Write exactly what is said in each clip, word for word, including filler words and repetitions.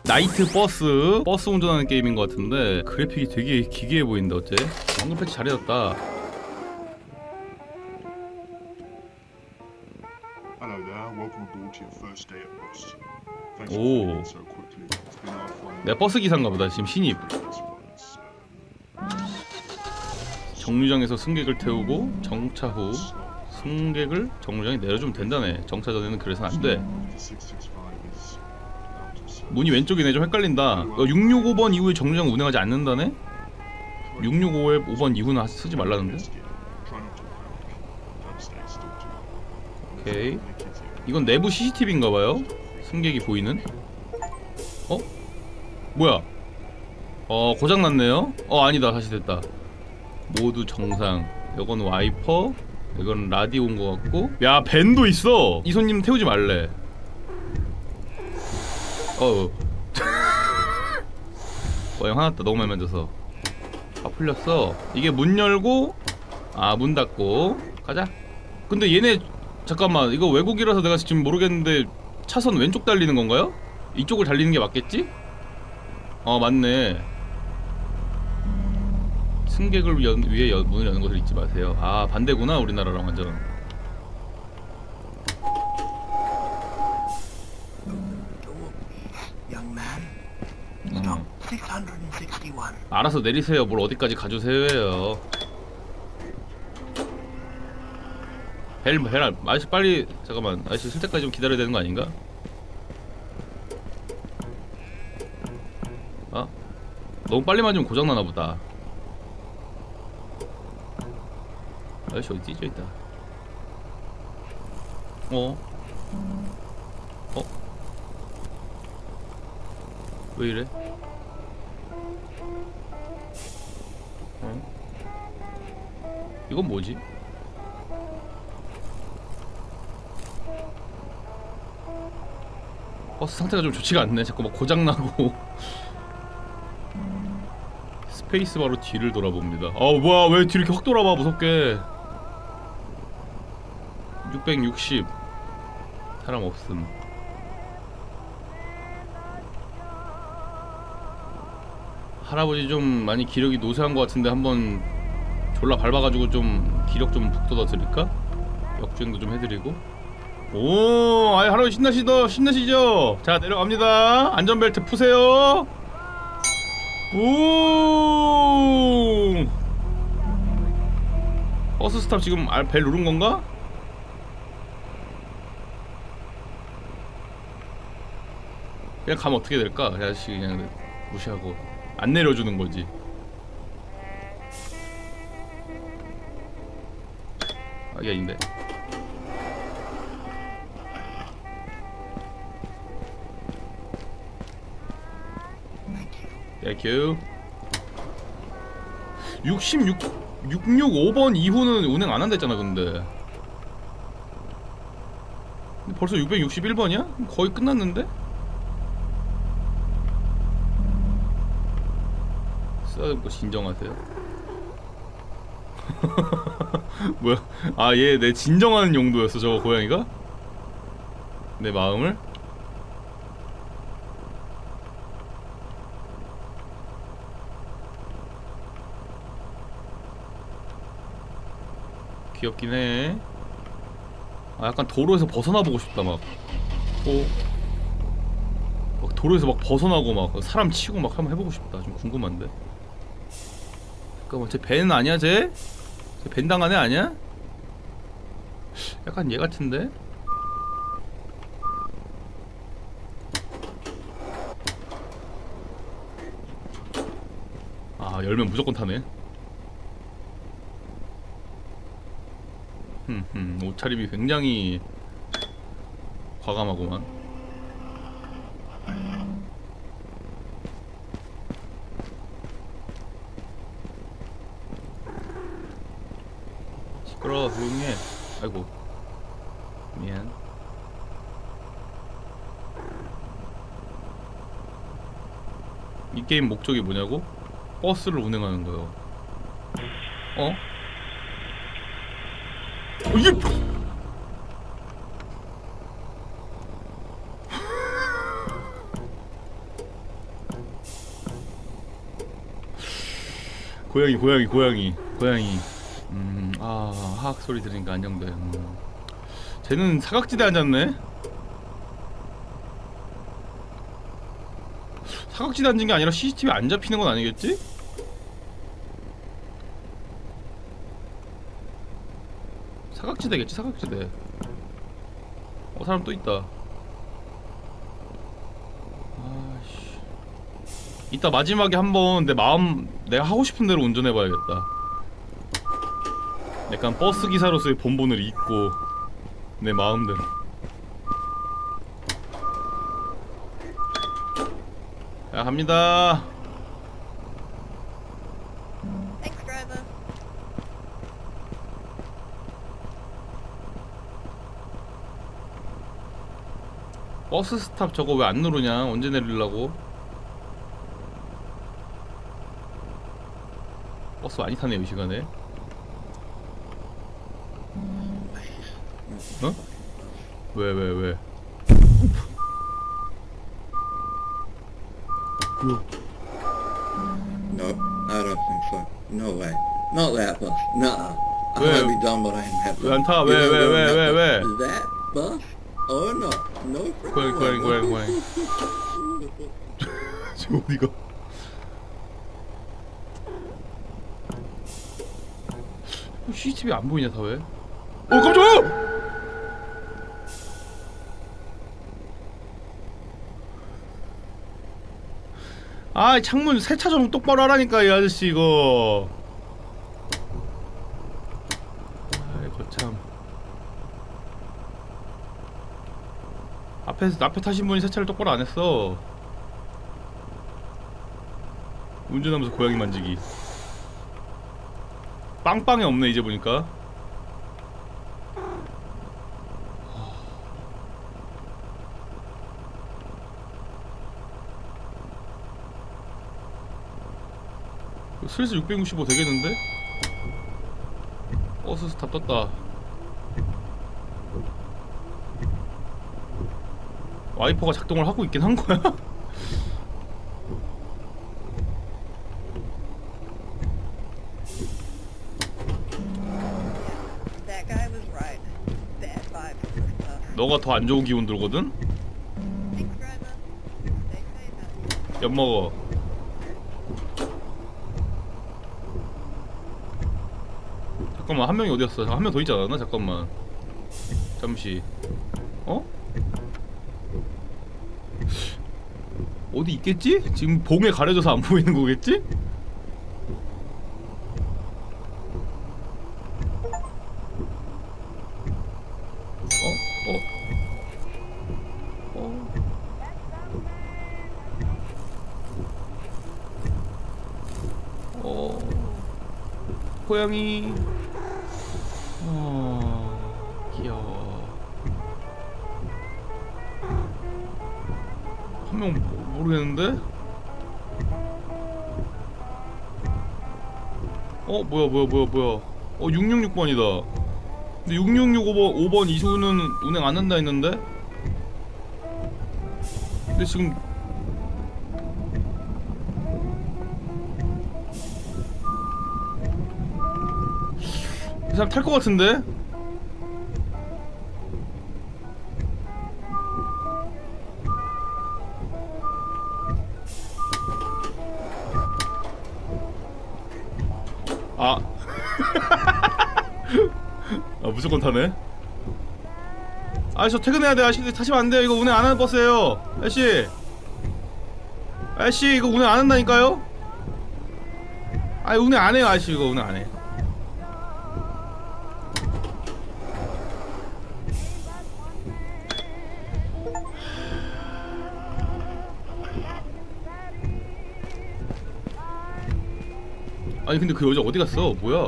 나이트 버스 버스 운전하는 게임인 것 같은데 그래픽이 되게 기괴해 보인다. 어째? 방금 패치 잘해졌다. 오, 내가 버스 기사인가 보다. 지금 신입. 정류장에서 승객을 태우고 정차 후 승객을 정류장에 내려주면 된다네. 정차 전에는 그래서는 안 돼. 문이 왼쪽이네. 좀 헷갈린다. 육육오 번 이후에 정류장 운행하지 않는다네? 육육오 번 이후는 쓰지 말라는데? 오케이. 이건 내부 씨씨티비인가봐요? 승객이 보이는? 어? 뭐야? 어, 고장났네요? 어, 아니다. 다시 됐다. 모두 정상. 이건 와이퍼, 이건 라디오인 것 같고. 야, 밴도 있어! 이 손님 태우지 말래. 어우. 와, 형 화났다. 너무 많이 만져서. 아, 풀렸어. 이게 문 열고, 아, 문 닫고. 가자. 근데 얘네, 잠깐만. 이거 외국이라서 내가 지금 모르겠는데 차선 왼쪽 달리는 건가요? 이쪽을 달리는 게 맞겠지? 어, 맞네. 승객을 연, 위해 여, 문을 여는 것을 잊지 마세요. 아, 반대구나. 우리나라랑 완전. 음. 알아서 내리세요. 뭘 어디까지 가주세요예요. 벨, 벨, 아저씨 빨리. 잠깐만, 아저씨 쓸 때까지 좀 기다려야 되는 거 아닌가? 어? 너무 빨리 맞으면 고장나나 보다. 아저씨 어디 찢어있다. 어? 어? 왜 이래? 어? 이건 뭐지? 버스 상태가 좀 좋지가 않네. 자꾸 막 고장나고. 스페이스바로 뒤를 돌아봅니다. 아, 뭐야, 왜 뒤를 이렇게 확 돌아봐. 무섭게. 육백육십. 사람 없음. 할아버지 좀 많이 기력이 노쇠한 것 같은데 한번 졸라 밟아가지고 좀 기력 좀 북돋아 드릴까? 역주행도 좀 해드리고. 오, 아이 할아버지 신나시더 신나시죠? 자, 내려갑니다. 안전벨트 푸세요. 오, 버스 스탑 지금 알, 벨 누른 건가? 그냥 가면 어떻게 될까? 아저씨 그냥 무시하고 안 내려주는 거지. 아, 이게 아닌데. 땡큐. 육십육, 육육오 번 이후는 운행 안 한댔잖아. 근데 근데 벌써 육백육십일 번이야? 거의 끝났는데? 쓰다듬고 진정하세요. 뭐야? 아, 얘 내 진정하는 용도였어 저거 고양이가? 내 마음을? 귀엽긴 해. 아, 약간 도로에서 벗어나보고 싶다. 막 어? 막 도로에서 막 벗어나고 막 사람 치고 막 한번 해보고 싶다. 좀 궁금한데. 잠깐만, 쟤 벤 아니야 쟤? 쟤 벤 당한 애 아니야? 약간 얘 같은데? 아, 열면 무조건 타네. 흠흠, 옷차림이 굉장히 과감하구만. 시끄러워, 조용히 해. 아이고, 미안. 이 게임 목적이 뭐냐고? 버스를 운행하는 거요. 어? 어, 이게 고양이 고양이 고양이 고양이. 음아 하악 소리 들으니까 안정돼. 음. 쟤는 사각지대에 앉았네? 사각지대에 앉은 게 아니라 씨씨티비 안 잡히는 건 아니겠지? 사각지대겠지 사각지대. 어 사람 또 있다. 아씨. 이따 마지막에 한번 내 마음 내가 하고 싶은 대로 운전해봐야겠다. 약간 버스 기사로서의 본분을 잊고 내 마음대로. 자 갑니다. Thanks, driver. 버스 스탑 저거 왜 안 누르냐? 언제 내리려고? 버스 많이 타네요 이 시간에. 어? 왜 왜 왜? No, I don't think so. No way. Not that bus. Nuh-uh. I Where- might be dumb, but I ain't happy. 왜 안 타? You 왜 know 왜 왜 that 왜 bus- 왜? That bus? Oh no. No freaking 고양이 고양이 way. 고양이 고양이. 저 어디가? 씨씨티비 안 보이냐 다 왜? 어 깜짝이야! 아 창문 세차 좀 똑바로 하라니까 이 아저씨 이거. 아이 거참. 앞에 앞에 타신 분이 세차를 똑바로 안 했어. 운전하면서 고양이 만지기. 빵빵이 없네 이제 보니까. 슬슬 육백육십오 되겠는데? 버스 스탑 떴다. 와이퍼가 작동을 하고 있긴 한 거야? That guy was right. Bad vibes from this stuff. 너가 더 안 좋은 기운 들거든? Thanks, driver. Stay safe. 엿 먹어. 잠깐만 한 명이 어디였어? 한 명 더 있지 않았나? 잠깐만 잠시. 어? 어디 있겠지? 지금 봉에 가려져서 안 보이는 거겠지? 어? 어? 어? 어? 고양이. 어... 귀여워. 한 명 모르겠는데? 어? 뭐야 뭐야 뭐야 뭐야. 어 육육육 번이다 근데 육육육 오 번, 오 번 이수는 운행 안 한다 했는데? 근데 지금 이 사람 탈 것 같은데? 아. 아 무조건 타네. 아저씨 저 퇴근해야 돼. 아저씨 타시면 안 돼요. 이거 운행 안 하는 버스예요. 아저씨 아저씨 이거 운행 안 한다니까요? 아니 운행 안 해요. 아저씨 이거 운행 안 해. 아니 근데 그 여자 어디 갔어? 뭐야?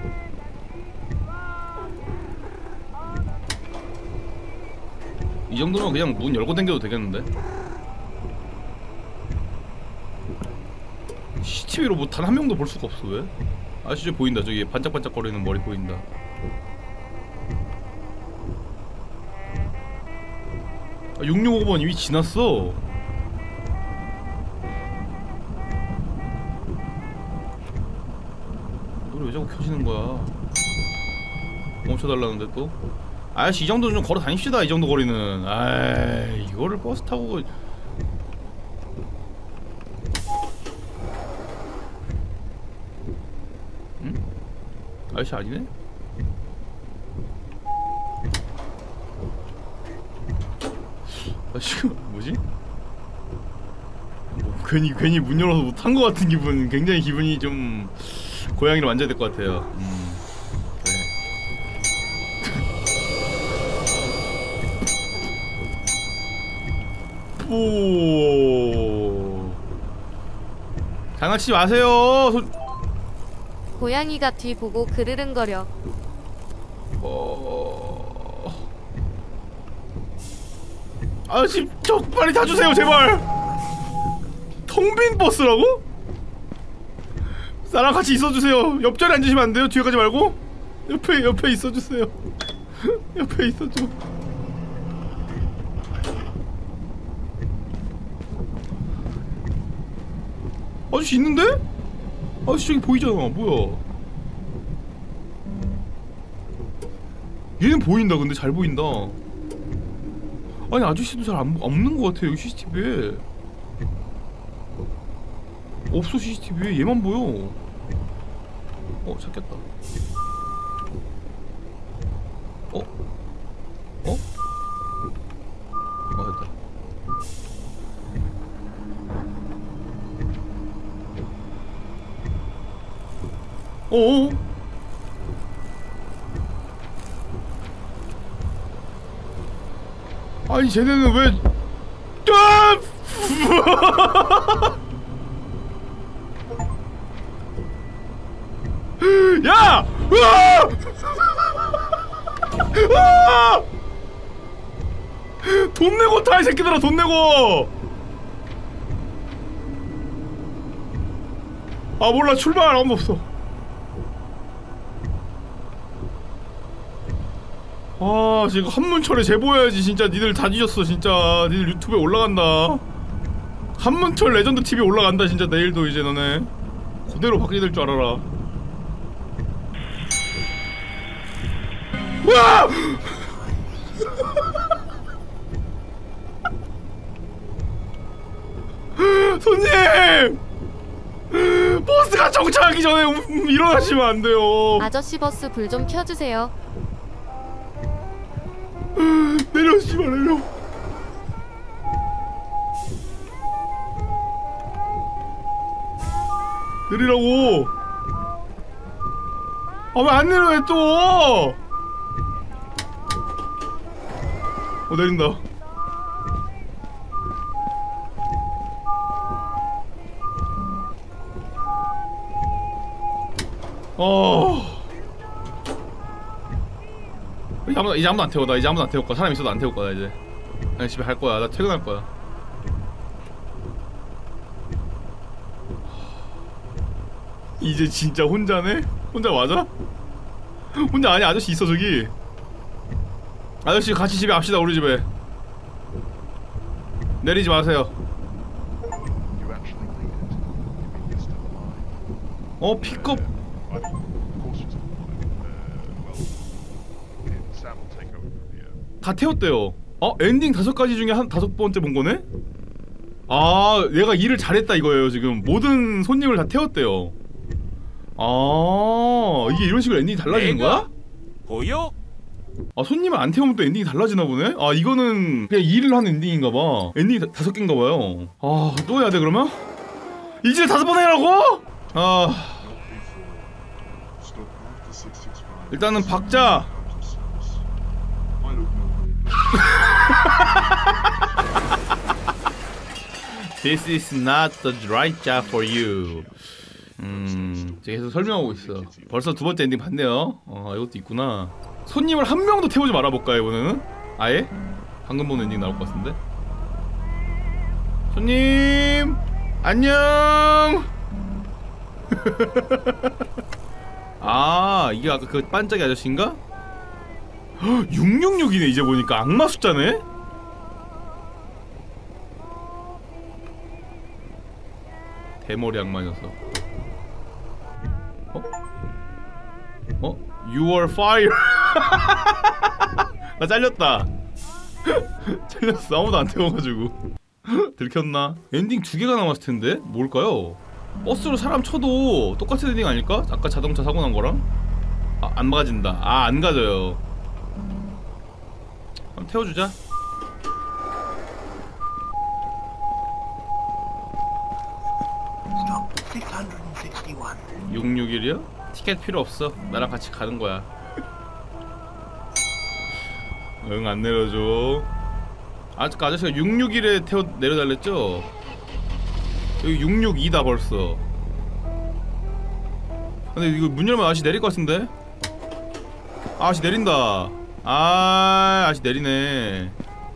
이 정도면 그냥 문 열고 당겨도 되겠는데? 씨씨티비로 뭐 단 한 명도 볼 수가 없어. 왜? 아저씨 저기 보인다. 저기 반짝반짝거리는 머리 보인다. 아, 육육오 번 이미 지났어. 켜지는 거야? 멈춰달라는데 또? 아저씨 이 정도는 좀 걸어 다닙시다. 이 정도 거리는. 아이 이거를 버스 타고. 응? 아저씨 아니네? 아저씨가 뭐지? 뭐 괜히 괜히 문 열어서 못 탄 거 같은 기분. 굉장히 기분이 좀 고양이를 만져야 될 것 같아요. 음. 오. 장난치지 마세요. 손... 고양이가 뒤 보고 그르릉거려. 어... 아저씨 저 빨리 타주세요 제발. 텅 빈 버스라고? 나랑 같이 있어주세요. 옆자리 앉으시면 안 돼요? 뒤에 가지 말고 옆에 옆에 있어주세요. 옆에 있어줘. 아저씨 있는데? 아저씨 저기 보이잖아. 뭐야? 얘는 보인다. 근데 잘 보인다. 아니 아저씨도 잘 안, 없는 것 같아 여기 씨씨티비에. 없어 씨씨티비에. 얘만 보여. 어 찾겠다. 어? 어? 어 됐다. 어어? 아니 쟤네는 왜? 아! 야! 으아! 으아! 돈 내고 타 이 새끼들아. 돈 내고. 아 몰라. 출발 아무도 없어. 아 지금 한문철에 제보해야지. 진짜 니들 다 뒤졌어. 진짜 니들 유튜브에 올라간다. 한문철 레전드 티비 올라간다. 진짜 내일도 이제 너네 그대로 바뀌게 될 줄 알아라. 우와! 손님! 버스가 정차하기 전에 음, 일어나시면 안 돼요. 아저씨 버스 불 좀 켜주세요. 내려 씨발 내려. 내리라고. 아 왜 안 내려 왜 또? 어 내린다. 어. 이제 아무도 이제 아무도 안 태워. 나 이제 아무도 안 태울 거야. 사람 있어도 안 태울 거야 이제. 그냥 집에 갈 거야. 나 퇴근할 거야. 이제 진짜 혼자네? 혼자 맞아? 혼자 아니. 아저씨 있어 저기. 아저씨 같이 집에 갑시다. 우리 집에. 내리지 마세요. 어 픽업. 다 태웠대요. 어? 엔딩 다섯 가지 중에 한 다섯 번째 본 거네? 아 얘가 일을 잘했다 이거예요. 지금 모든 손님을 다 태웠대요. 아 이게 이런 식으로 엔딩이 달라지는 거야? 보여? 아 손님을 안 태우면 또 엔딩이 달라지나 보네? 아 이거는 그냥 일을 한 엔딩인가봐. 엔딩이 다, 다섯 개인가봐요. 아 또 해야 돼 그러면? 이제 다섯 번 해라고? 아 일단은 박자. This is not the right job for you. 음, 제가 계속 설명하고 있어. 벌써 두 번째 엔딩 봤네요. 어, 이것도 있구나. 손님을 한 명도 태우지 말아볼까요, 이번에는? 아예? 방금 본 엔딩 나올 것 같은데? 손님! 안녕! 아, 이게 아까 그 반짝이 아저씨인가? 육육육이네, 이제 보니까. 악마 숫자네? 대머리 악마 녀석. 어? 어? You are fire. 나 잘렸다. 잘렸어. 아무도 안 태워가지고. 들켰나? 엔딩 두 개가 남았을 텐데 뭘까요? 버스로 사람 쳐도 똑같은 엔딩 아닐까? 아까 자동차 사고 난 거랑? 아, 안 가진다. 아, 안 가져요. 한번 태워주자. 육육일이요? 티켓 필요 없어. 나랑 같이 가는 거야. 응, 안 내려줘. 아직 아저씨가 육육일에 태워 내려달랬죠? 여기 육육이다 벌써. 근데 이거 문 열면 아저씨 내릴 것 같은데? 아, 아저씨 내린다. 아, 아저씨 내리네.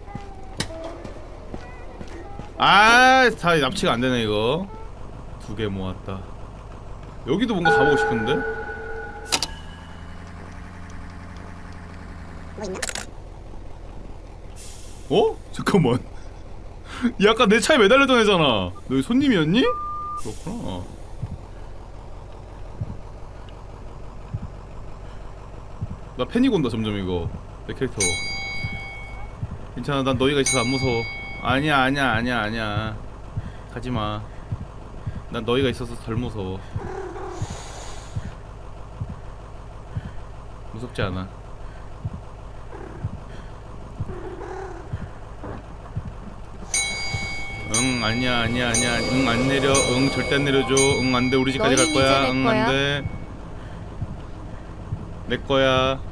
아, 다 납치가 안 되네 이거. 두 개 모았다. 여기도 뭔가 가보고 싶은데? 어? 잠깐만. 이 아까 내 차에 매달렸던 애잖아. 너 여기 손님이었니? 그렇구나. 나 패닉 온다 점점 이거. 내 캐릭터. 괜찮아, 난 너희가 있어서 안 무서워. 아니야 아니야 아니야 아니야. 가지마. 난 너희가 있어서 덜 무서워. 무섭지 않아. 응, 아니야 아니야 아니야. 응, 안 내려. 응, 절대 안 내려줘. 응, 안돼. 우리 집까지 갈 거야. 응, 안돼. 내 거야.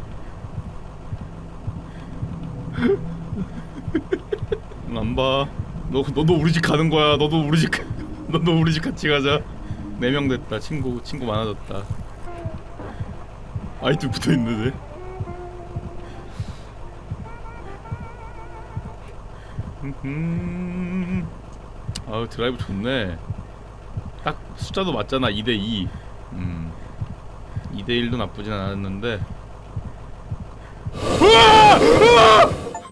응, 안 봐. 너 너도 우리 집 가는 거야. 너도 우리 집 너도 우리 집 같이 가자. 네 명 됐다. 친구 친구 많아졌다. 아이도 붙어 있는데. 음. 아우, 드라이브 좋네. 딱 숫자도 맞잖아. 이 대 이. 음. 이 대 일도 나쁘진 않았는데. 으아! 으아!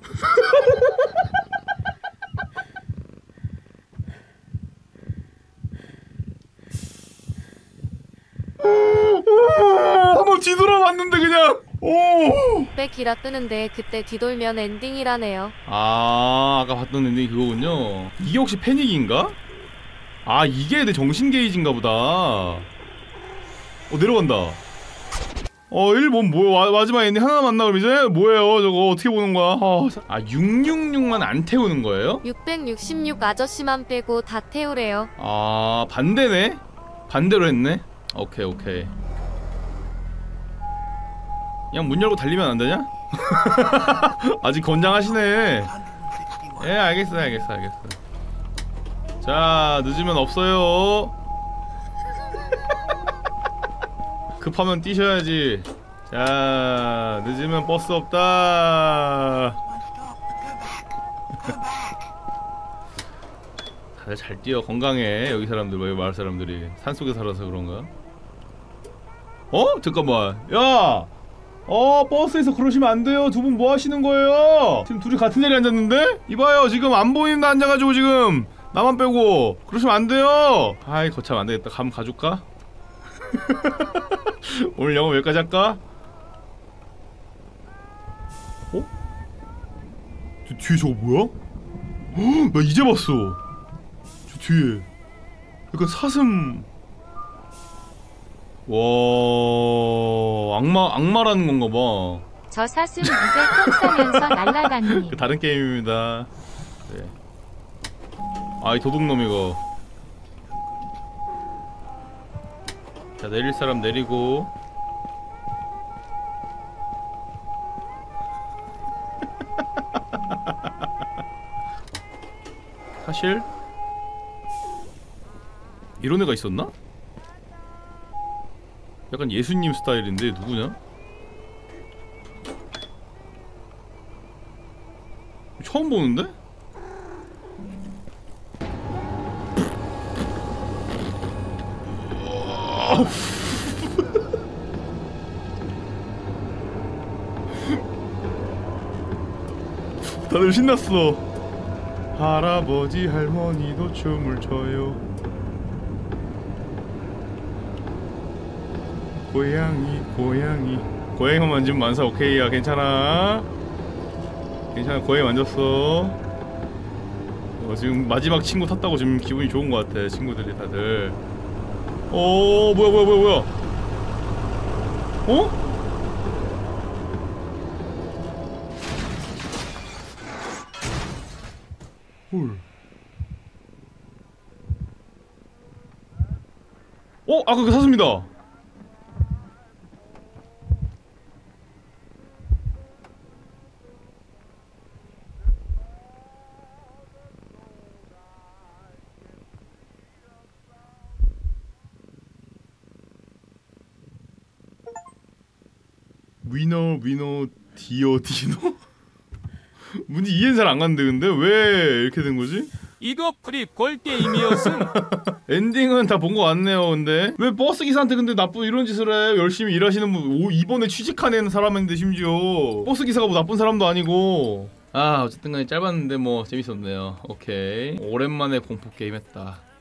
한번 뒤돌아봤는데 그냥. 오. 꽤 길어 뜨는데 그때 뒤돌면 엔딩이라네요. 아, 아까 봤던 엔딩이 그거군요. 이게 혹시 패닉인가? 아, 이게 내 정신 게이지인가 보다. 어, 내려간다. 어, 일 번 뭐야? 마지막 엔딩 하나 남았나 그럼 이제? 뭐예요 저거? 어떻게 보는 거야? 아, 육육육만 안 태우는 거예요? 육백육십육 아저씨만 빼고 다 태우래요. 아, 반대네? 반대로 했네? 오케이 오케이. 그냥 문 열고 달리면 안 되냐? 아직 건장하시네. 예, 알겠어 알겠어 알겠어. 자, 늦으면 없어요. 급하면 뛰셔야지. 자, 늦으면 버스 없다. 다들 잘 뛰어. 건강해. 여기 사람들, 여기 마을 사람들이 산속에 살아서 그런가? 어? 잠깐만. 야! 어, 버스에서 그러시면 안 돼요. 두 분 뭐 하시는 거예요? 지금 둘이 같은 자리에 앉았는데? 이봐요, 지금 안 보이는데 앉아가지고 지금 나만 빼고 그러시면 안 돼요. 아이, 거참 안 되겠다. 가면 가줄까? 오늘 영업 여기까지 할까? 어? 저 뒤에 저거 뭐야? 헉, 나 이제 봤어. 저 뒤에 약간 사슴. 와, 악마, 악마라는 건가 봐. 저 사슴 이제 똥 싸면서 날아다니. 그 다른 게임입니다. 네. 아, 이 도둑놈 이거. 자, 내릴 사람 내리고. 사실 이런 애가 있었나? 약간 예수님 스타일인데 누구냐? 처음 보는데? 다들 신났어. 할아버지 할머니도 춤을 춰요. 고양이 고양이 고양이만 만지면 만사 오케이야. 괜찮아 괜찮아. 고양이 만졌어. 어, 지금 마지막 친구 탔다고 지금 기분이 좋은 것 같아 친구들이 다들. 오 뭐야 뭐야 뭐야 뭐야. 어? 헐. 어? 아까 그 사슴이다. 위너 위너 디어 디노? 뭔지 이해는 잘 안 갔는데 근데 왜 이렇게 된 거지? 이거 프리콜 게임이었음. 엔딩은 다 본 거 같네요. 근데 왜 버스 기사한테 근데 나쁜 이런 짓을 해? 열심히 일하시는 분, 오, 이번에 취직한 사람인데 심지어 버스 기사가 뭐 나쁜 사람도 아니고. 아 어쨌든 간에 짧았는데 뭐 재밌었네요. 오케이 오랜만에 공포 게임 했다.